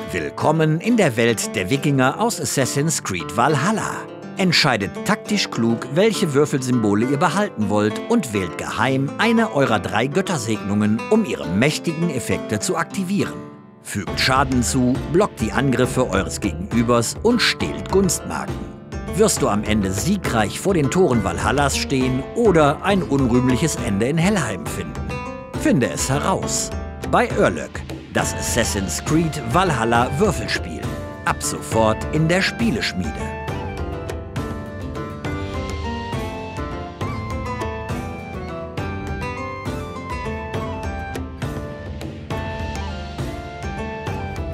Willkommen in der Welt der Wikinger aus Assassin's Creed Valhalla. Entscheidet taktisch klug, welche Würfelsymbole ihr behalten wollt und wählt geheim eine eurer 3 Göttersegnungen, um ihre mächtigen Effekte zu aktivieren. Fügt Schaden zu, blockt die Angriffe eures Gegenübers und stehlt Gunstmarken. Wirst du am Ende siegreich vor den Toren Valhallas stehen oder ein unrühmliches Ende in Helheim finden? Finde es heraus. Bei Urlök, das Assassin's Creed Valhalla Würfelspiel. Ab sofort in der Spieleschmiede.